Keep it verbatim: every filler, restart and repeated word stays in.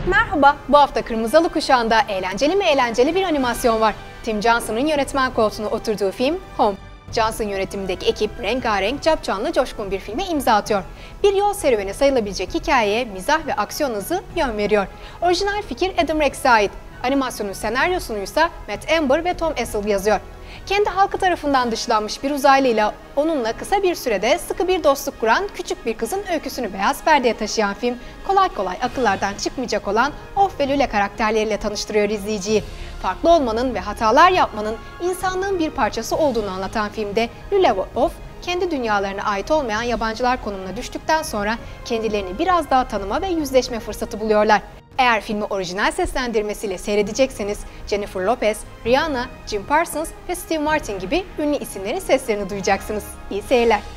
Merhaba, bu hafta Kırmızı Halı Kuşağı'nda eğlenceli mi eğlenceli bir animasyon var. Tim Johnson'ın yönetmen koltuğuna oturduğu film Home. Johnson yönetimindeki ekip rengarenk, capcanlı, coşkun bir filme imza atıyor. Bir yol serüveni sayılabilecek hikayeye mizah ve aksiyon hızı yön veriyor. Orijinal fikir Adam Rex'e ait. Animasyonun senaryosunu ise Matt Amber ve Tom Essel yazıyor. Kendi halkı tarafından dışlanmış bir uzaylıyla onunla kısa bir sürede sıkı bir dostluk kuran küçük bir kızın öyküsünü beyaz perdeye taşıyan film, kolay kolay akıllardan çıkmayacak olan Off ve Lule karakterleriyle tanıştırıyor izleyiciyi. Farklı olmanın ve hatalar yapmanın insanlığın bir parçası olduğunu anlatan filmde Lule ve Off, kendi dünyalarına ait olmayan yabancılar konumuna düştükten sonra kendilerini biraz daha tanıma ve yüzleşme fırsatı buluyorlar. Eğer filmi orijinal seslendirmesiyle seyredecekseniz Jennifer Lopez, Rihanna, Jim Parsons ve Steve Martin gibi ünlü isimlerin seslerini duyacaksınız. İyi seyirler.